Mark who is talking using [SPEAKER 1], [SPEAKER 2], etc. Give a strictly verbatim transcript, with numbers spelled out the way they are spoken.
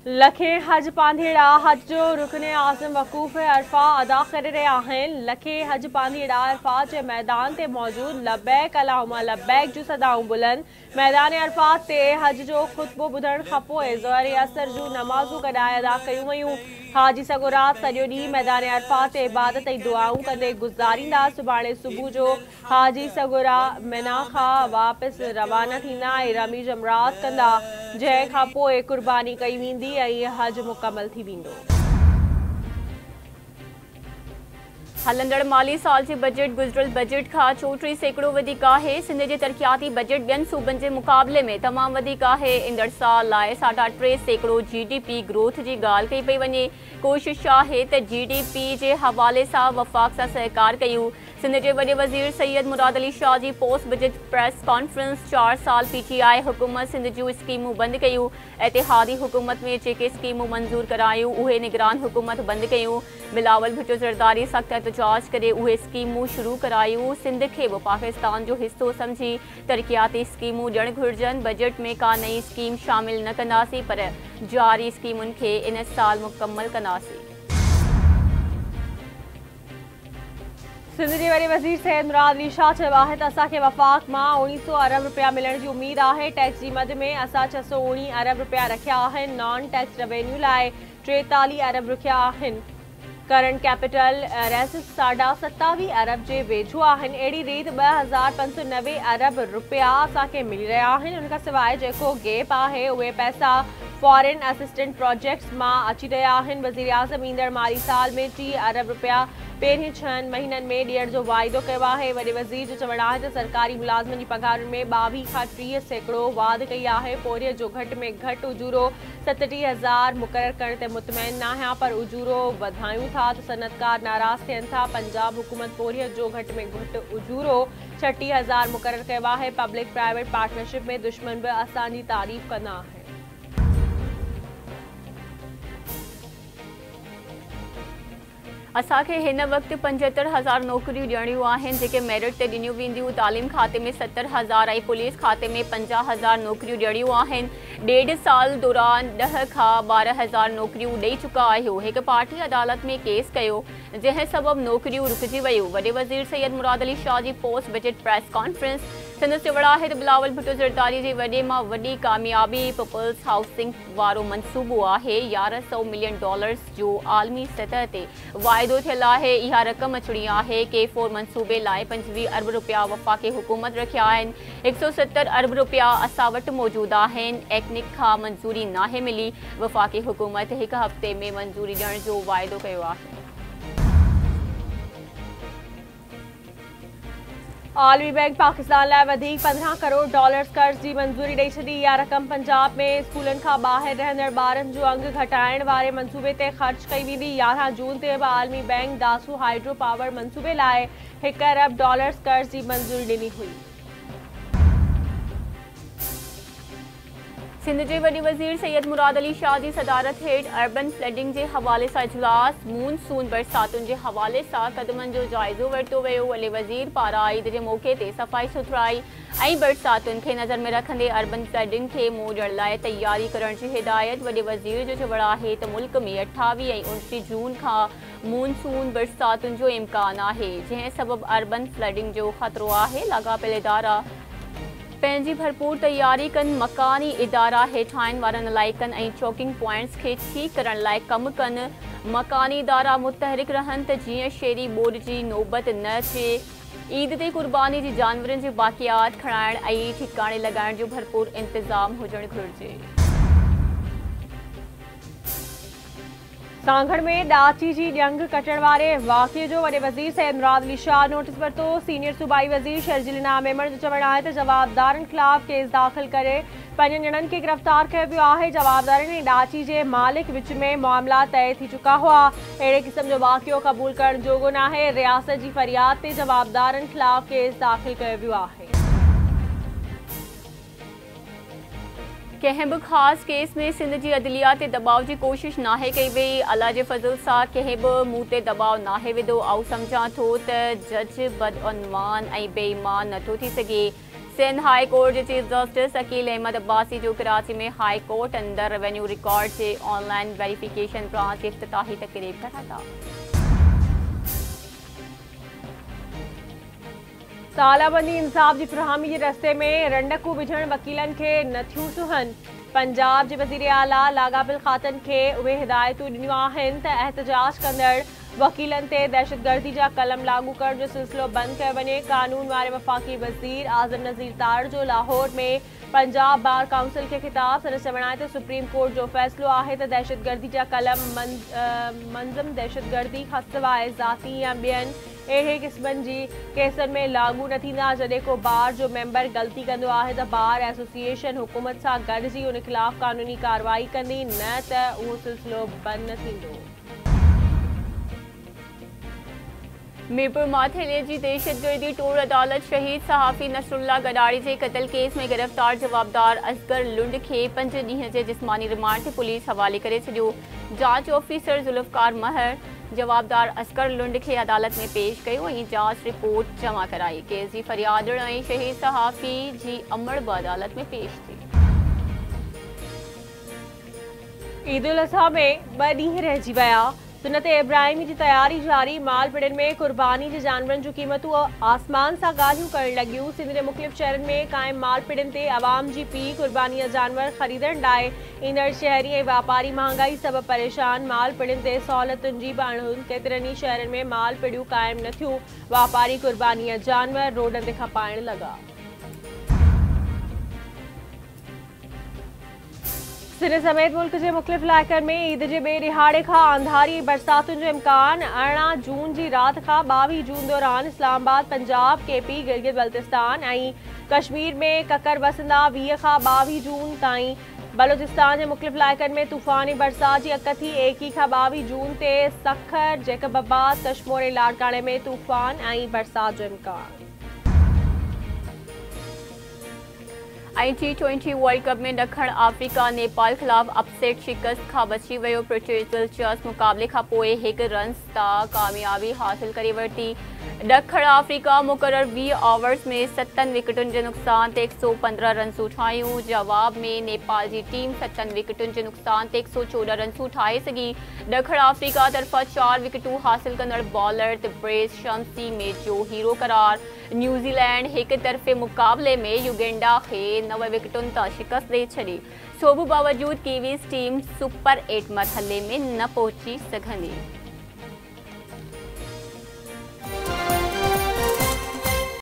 [SPEAKER 1] लखे हज पांधेड़ा हज जो रुकने आज़म वक़ूफ़ अरफा अदा करे रहिया आहिनि। लखे हज पांधेड़ा अरफा जे मैदान ते मौजूद लब्बैक अल्लाहुम्मा लब्बैक जूं सदाऊं बुलंद। मैदान अरफात ते हज जो ख़ुतबो ॿुधण खां पोइ ज़ोहर असर जूं नमाज़ूं गॾाए अदा कयूं वयूं। हाजी सॻो राति सॼो ॾींहुं मैदान अरफात ते इबादत ऐं दुआऊं कंदे गुज़ारींदा। सुभाणे सुबुह जो हाजी सॻोरा मिना खां वापसि रवाना थींदा ऐं रमी जमरात कंदा, जंहिं खां पोइ कुर्बानी कई वेंदी ऐं हज मुकमल थी वेंदो।
[SPEAKER 2] हलंदड़ माली साल जे बजट गुज़िरियल बजट खां चोटीह सैकड़ो वधीक आहे। सिंध जे तरक़ियाती बजट ॿियनि सूबनि जे मुक़ाबले में तमामु वधीक आहे। ईंदड़ साल लाइ साढा टे सैकड़ो जी डी पी ग्रोथ जी ॻाल्हि कई पई वञे। कोशिश आहे त जी डी पी जे हवाले सां वफ़ाक़ सां सहकार कयूं। सिंध जे वॾे वज़ीर सैयद मुराद अली शाह जी पोस्ट बजट प्रेस कॉन्फ्रेंस चारि साल पी टी आई हुकूमत सिंध जूं स्कीमूं बंदि कयूं। इतिहादी हुकूमत में जेके स्कीमूं मंज़ूर करायूं उहे निगरान हुकूमत बंदि कयूं। बिलावल भुट्टो ज़रदारी सख़्त एहतजाज करे उहे स्कीमूं शुरू करायूं। सिंध खे बि पाकिस्तान जो हिसो सम्झी तरक़ियाती स्कीमूं ॾियणु घुरिजनि। बजट में का नई स्कीम शामिल न कंदासीं, पर जारी स्कीमुनि खे इन साल मुकमल कंदासीं।
[SPEAKER 1] सिंध जे वॾे वज़ीर सैयद मुराद अली शाह चयो आहे त असांखे वफ़ाक़ मां उणिवीह सौ अरब रुपया मिलण जी उमेद आहे। टैक्स जी मद में असां छह सौ उणिवीह अरब रुपया रखिया आहिनि। नॉन टैक्स रेवेन्यू लाइ टेतालीह अरब रखिया आहिनि। करंट कैपिटल रेसिस साढा सतावीह अरब जे वेझो आहिनि। अहिड़ी रीति ॿ हज़ार पंज सौ नवे अरब रुपया असांखे मिली रहिया आहिनि। उन खां सवाइ जेको गैप आहे उहे पैसा फॉरेन असिस्टेंट प्रोजेक्ट्स मां अची रहिया आहिनि। वज़ीर आज़म ईंदड़ माली साल में टीह अरब रुपया पहिरीं छहनि महीननि में ॾियण जो वाइदो कयो आहे। वॾे वज़ीर जो चवणु आहे त सरकारी मुलाज़िमनि जी पघारुनि में ॿावीह खां टीह सैकड़ो वाध कई आहे। पोरिय जो घटि में घटि उजूरो सतटीह हज़ार मुक़ररु करण ते मुतमइन न आहियां, पर उजूरो वधायूं था त सनतकार नाराज़ थियनि था। पंजाब हुकूमत पोरिय जो घटि में घटि उजूरो छटीह हज़ार मुक़ररु कयो आहे। पब्लिक प्राइवेट पार्टनरशिप में दुश्मन बि असांजी तारीफ़ कंदा आहिनि।
[SPEAKER 2] असांखे हिन वक़्तु पंजहतरि हज़ार नौकरियूं ॾियणियूं आहिनि जेके मेरिट ते ॾिनियूं वेंदियूं। तालीम खाते में सतरि हज़ार ऐं पुलिस खाते में पंजाह हज़ार नौकरियूं ॾियणियूं आहिनि। ॾेढ साल दौरान ॾह खां ॿारहं हज़ार नौकरियूं ॾेई चुका आहियो। हिकु पार्टी अदालत में केस कयो जंहिं सबबि नौकरियूं रुकिजी वियूं। वॾे वज़ीर सैयद मुराद अली शाह जी post budget press conference. Sindh चवणु आहे त बिलावल भुट्टो ज़रदारी जी वॾे मां वॾी कामयाबी पीपल्स हाउसिंग वारो मनसूबो आहे। यारहं सौ मिलियन डॉलर्स जो आलमी सतह ते वाइदो थियल आहे। इहा रक़म अचणी आहे। के फोर मनसूबे लाइ पंजवीह अरब रुपया वफ़ाक़ी हुकूमत रखिया आहिनि। हिकु सौ सतरि अरब रुपया असां वटि मौजूदु आहिनि। एक्निक खां मंज़ूरी नाहे मिली। वफ़ाक़ी हुकूमत हिकु हफ़्ते में मंज़ूरी ॾियण जो वाइदो कयो आहे।
[SPEAKER 1] आलमी बैंक पाकिस्तान लाइ वधीक पंद्रहं करोड़ डॉलर्स कर्ज़ जी मंज़ूरी ॾेई छॾी। इहा रक़म पंजाब में स्कूलनि खां ॿाहिरि रहंदड़ ॿारनि जो अंग घटाइण वारे मंसूबे ते ख़र्च कई वेंदी। यारहं जून ते बि आलमी बैंक दासू हाइड्रो पावर मंसूबे लाइ हिकु अरब डॉलर्स कर्ज़ जी मंज़ूरी ॾिनी हुई।
[SPEAKER 2] सिंध जे वॾे वज़ीर सैयद मुराद अली शाह जी सदारत हेठि अर्बन फ्लडिंग जे हवाले सां इजलास। मूनसून बरसातुनि जे हवाले सां क़दमनि जो जाइज़ो वरितो वियो। वॾे वज़ीर पारां ईद जे मौक़े ते सफ़ाई सुथराई ऐं बरसातुनि खे नज़र में रखंदे अर्बन फ्लडिंग खे मुंहुं ॾियण लाइ तयारी करण जी हिदायत। वॾे वज़ीर जो चवणु आहे त मुल्क में अठावीह ऐं उणटीह जून खां मूनसून बरसातुनि जो इम्कान आहे, जंहिं सबबि अर्बन फ्लडिंग जो ख़तरो आहे। लाॻापियल इदारा पंहिंजी भरपूर तयारी कनि। मकानी इदारा हेठाहिनि वारनि इलाइक़नि ऐं चौकिंग पॉइंट्स खे ठीकु करण लाइ कमु कनि। मकानी इदारा मुतहरिक रहनि त जीअं शहरी ॿोॾि जी नौबत न अचे। ईद ते क़ुर्बानी जी जानवरनि जी बाक़ियात खणाइण ऐं ठिकाणे लॻाइण जो भरपूर इंतज़ाम हुजणु घुरिजे।
[SPEAKER 1] सांगड़ में ॾाची जी ॼंग कटण वारे वाक़िए जो वॾे वज़ीर सैयद मुराद अली शाह नोटिस वरितो। सीनियर सूबाई वज़ीर शर्जील इनाम मेमण जो चवणु आहे त जवाबदारनि ख़िलाफ़ केस दाख़िल करे पंजनि ॼणनि खे गिरफ़्तार कयो वियो आहे। जवाबदारनि ऐं ॾाची जे मालिक विच में मामला तइ थी चुका हुआ। अहिड़े क़िस्म जो वाक़ियो क़बूल करण जोॻो नाहे। रियासत जी फ़रियाद ते जवाबदारनि ख़िलाफ़ केस दाख़िल कयो वियो आहे।
[SPEAKER 2] कंहिं बि ख़ासि केस में सिंध जी अदलिया ते दबाव जी कोशिश नाहे कई वई। अल्लाह जे फज़ल सां कंहिं बि मूं ते दबाव नाहे विधो। आउं सम्झां थो त जज बदउनवान ऐं बेईमान नथो थी सघे। सिंध हाई कोर्ट के चीफ जस्टिस अकील अहमद अब्बासी जो कराची में हाई कोर्ट अंदर रेवेन्यू रिकॉर्ड से ऑनलाइन वेरिफिकेशन ब्रांच के इफ्तिताही तकरीब करा था।
[SPEAKER 1] तालाबंदी इंसाफ की फरहमी के रस्ते में रंडकू विझण वकीलन के नथियूं सुहन। पंजाब के वजीर आला लागाबिल खातन के उहे हिदायतूं ॾिनियूं आहिनि त एहतजाज कंदड़ वकीलन ते दहशतगर्दी जा कलम लागू करण जो सिलसिलो बंद कयो वञे। कानून वारे वफ़ाक़ी वज़ीर आज़म नज़ीर तार जो लाहौर में पंजाब बार काउंसिल के खिताब संदसि चवण आहे त सुप्रीम कोर्ट जो फ़ैसिलो आहे त दहशतगर्दी जा कलम मंज़म दहशतगर्दी खां सवाइ ज़ाती या ॿियनि अहिड़े क़िस्मनि जी केसनि में लागू न थींदा। जॾहिं को बार जो मेंबर ग़लती कंदो आहे त बार एसोसिएशन हुकूमत सां गॾिजी उन ख़िलाफ़ कानूनी कार्रवाई कंदी, न त उहो सिलसिलो बंदि न थींदो।
[SPEAKER 2] मीरपुर माथेले जी दहशतगर्दी टोर अदालत शहीद सहाफ़ी नसरुल्लाह गडारी के कत्ल केस में गिरफ्तार जवाबदार असगर लुंड के पंज ॾींहं जे जिस्मानी रिमांड से पुलिस हवाले करे छॾियो। जांच ऑफिसर जुल्फकार महर जवाबदार असगर लुंड के अदालत में पेश कयो ऐं जांच रिपोर्ट जमा कराई। केस की फरियादड़ ऐं शहीद सहाफ़ी जी अमड़ ब अदालत में पेश थी।
[SPEAKER 1] ईद उल अज़हा में ॿ ॾींहं रहिजी विया। सुन्नत इब्राहिमी की तैयारी जारी। माल पिड़नि में कुर्बानी के जानवरन जो क़ीमतूं आसमान सां ॻाल्हियूं करण लॻियूं। सिंध के मुख़्तलिफ़ शहरन में क़ाइम माल पिड़नि ते अवाम जी पी कुर्बानी जा जानवर ख़रीदण लाइ ईंदड़ शहरी ऐं वापारी महांगाई सबब परेशान। माल पिड़नि ते सहूलतुनि जी बणहुन केतिरनि ई शहरन में माल पिड़ियूं क़ाइम न थियूं। वापारी कुर्बानी जा जानवर रोडन ते खपाइण लॻा। सिंध समेत मुल्क के मुख़्तलिफ़ इलाक़नि में ईद के ॿिए ॾिहाड़े खां आंधारी बरसातुनि जो इम्कान। अरिड़हं जून की रात खां ॿावीह जून दौरान इस्लामाबाद, पंजाब, केपी, गिलगित बल्तिस्तान ऐं कश्मीर में ककर वसंदा। वीह खां ॿावीह जून ताईं बलोचिस्तान के मुख़्तलिफ़ इलाक़नि में तूफ़ानी बरसात की अक थी। एकवीह खां ॿावीह जून ते सखर, जैकबाबाद, कशमोर ऐं लाड़काणे में तूफ़ान ऐं बरसात जो इम्कान।
[SPEAKER 2] टी ट्वेंटी वर्ल्ड कप में ॾखण अफ्रीका नेपाल खिलाफ अपसेट शिकस्त खां बची वियो। पृथ्वी दिलचस्प मुक़ाबले खां पोइ हिकु रन्स तां कामयाबी हासिल करे वरिती। ॾखण अफ्रीका मुक़रर वीह ओवर्स में सतनि विकेटुनि जे नुक़सान ते हिकु सौ पंद्रहं रन्सूं ठाहियूं। जवाब में नेपाल जी टीम सतनि विकेटुनि जे नुक़सान ते हिकु सौ चोॾहं रन्सूं ठाहे सघी। ॾखण अफ्रीका तरफ़ां चार विकेटूं हासिल कंदड़ बॉलर तब्रेज़ शमसी मैच जो हीरो करार। न्यूज़ीलैंड हिक तरफ़े मुक़ाबले में युगेंडा खे नव विकेटुनि तां शिकस्त ॾेई छॾी। सोबू बावजूद कीवीज़ टीम सुपर एट मरहले में न पहुची सघंदी।